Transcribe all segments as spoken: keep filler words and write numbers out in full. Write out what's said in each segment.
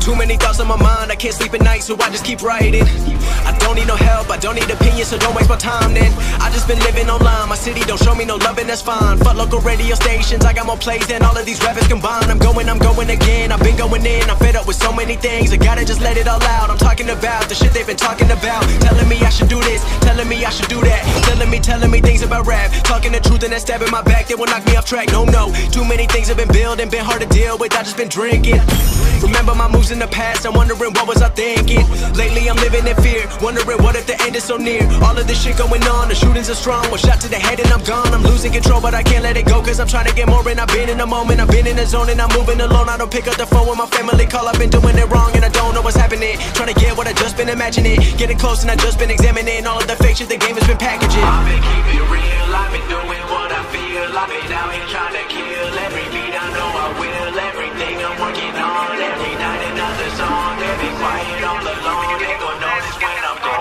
Too many thoughts on my mind, I can't sleep at night, so I just keep writing. I don't need no help, I don't need opinions, so don't waste my time then. I just been living online, my city don't show me no love and that's fine. Fuck local radio stations, I got more plays than all of these rappers combined. I'm going, I'm going again, I've been going in, I'm fed up with so many things, I gotta just let it all out. I'm talking about the shit they've been talking about, telling me I should do this, telling me I should do that, telling me, telling me things about rap, talking the truth and that stab in my back that will knock me off track. No, no, too many things have been building, been hard to deal with, I just been drinking. Remember my moves in the past, I'm wondering what was I thinking. Lately I'm living in fear, wondering what if the end is so near. All of this shit going on, the shootings are strong, one shot to the head and I'm gone. I'm losing control but I can't let it go, cause I'm trying to get more and I've been in the moment, I've been in the zone and I'm moving alone. I don't pick up the phone when my family call, I've been doing it wrong and I don't know what's happening. Trying to get what I just been imagining, getting close and I just been examining all of the fake shit the game has been packaging. I've been keeping it real, I've been doing what I feel, I've been out here trying to kill every beat, I know I will, everything I'm working on, every night another song, every quiet all alone, they gon' notice when I'm gone.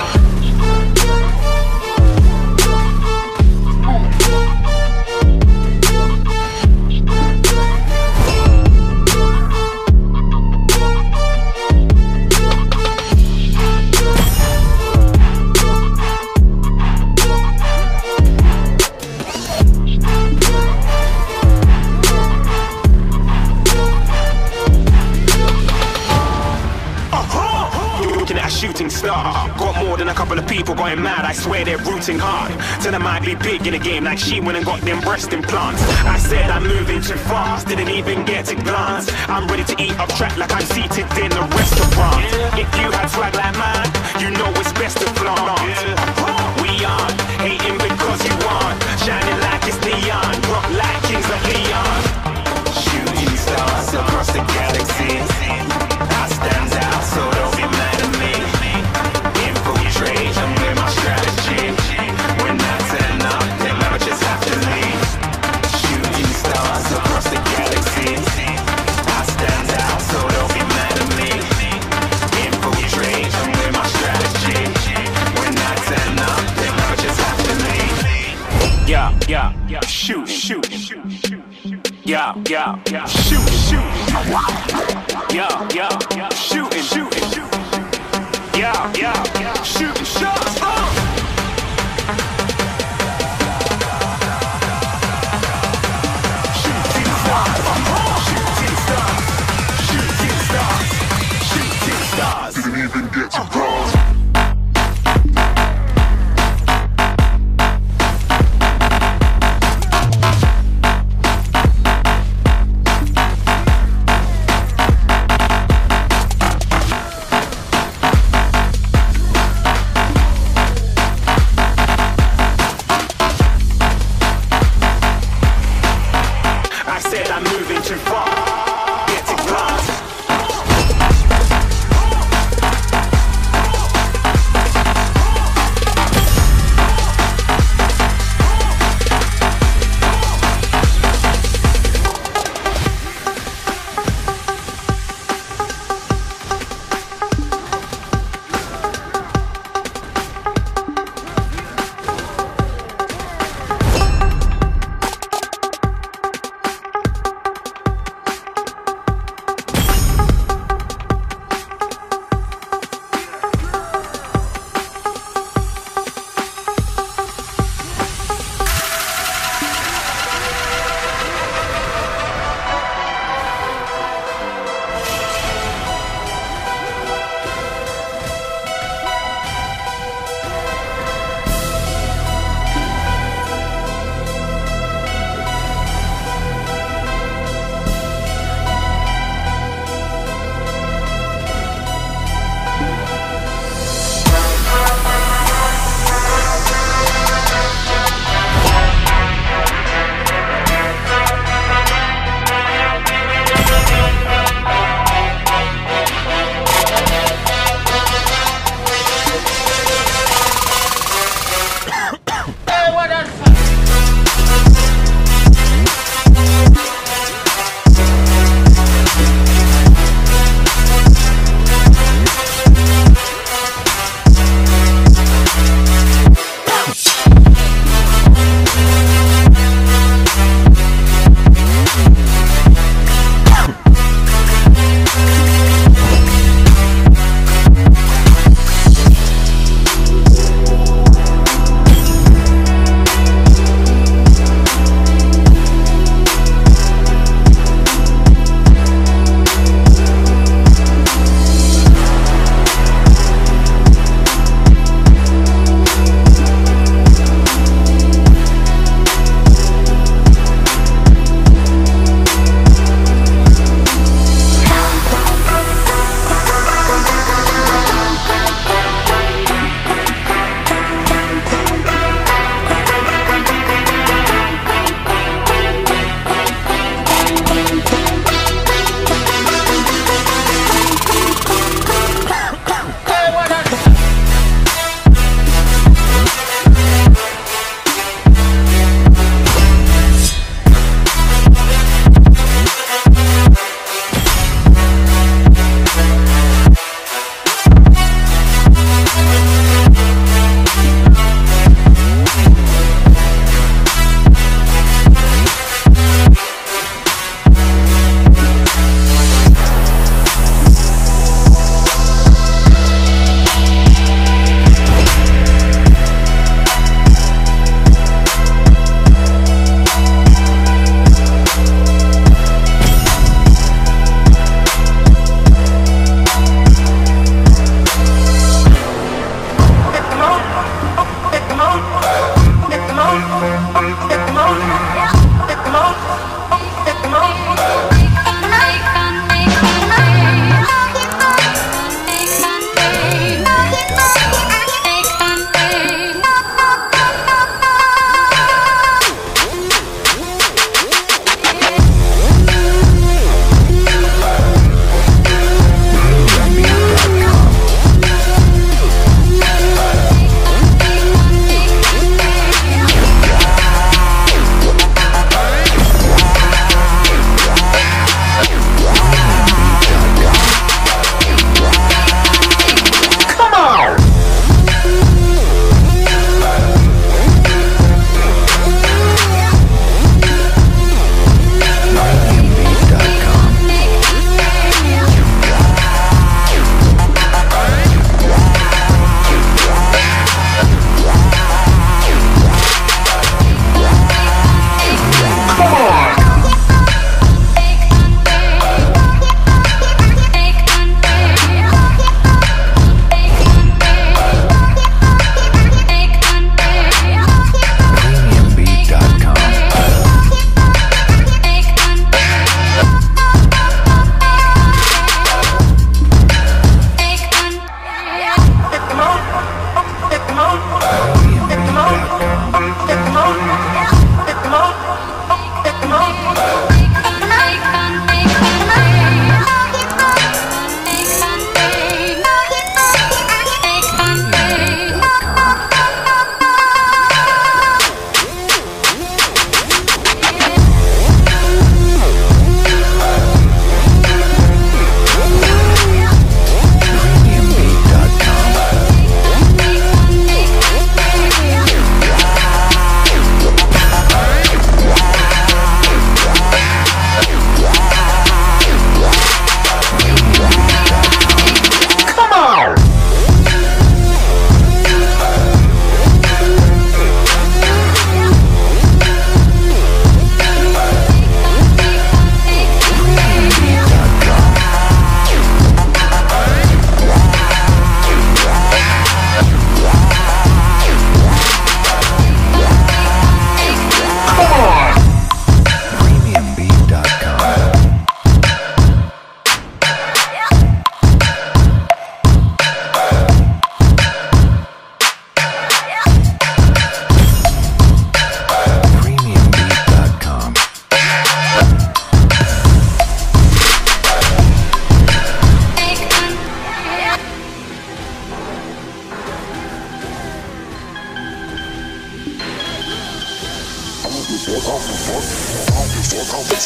Shooting star, got more than a couple of people going mad, I swear they're rooting hard. Till I might be big in the game like she went and got them breast implants. I said I'm moving too fast, didn't even get a glance. I'm ready to eat up track like I'm seated in a restaurant. If you had swag like mine, you know it's best to flaunt. We aren't hating because you aren't, shining like it's neon, rock like kings of Leon. Shooting stars across the galaxy, I stand out so don't be mad at me. Infiltrate, I'm with my strategy. When I turn up, they never just have to leave. Shooting stars across the galaxy, I stand out so don't be mad at me. Infiltrate, I'm with my strategy. When I turn up, they never just have to leave. Yeah, yeah, yeah, shoot, shoot, shoot, shoot. Yeah, yeah, yeah, shoot, shoot. Yeah, yeah, yeah, shooting, shooting, shooting. Yeah, yeah, yeah, shooting shots. Oh. Shooting stars, shooting stars, shooting stars, shooting stars. Didn't even get to cross.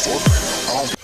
I don't